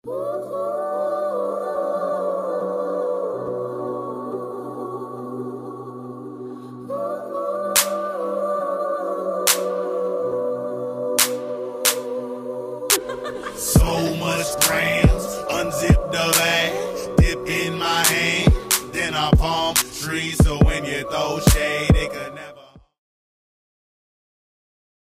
So much grams, unzip the bag, dip in my hand, then I palm trees. So when you throw shade,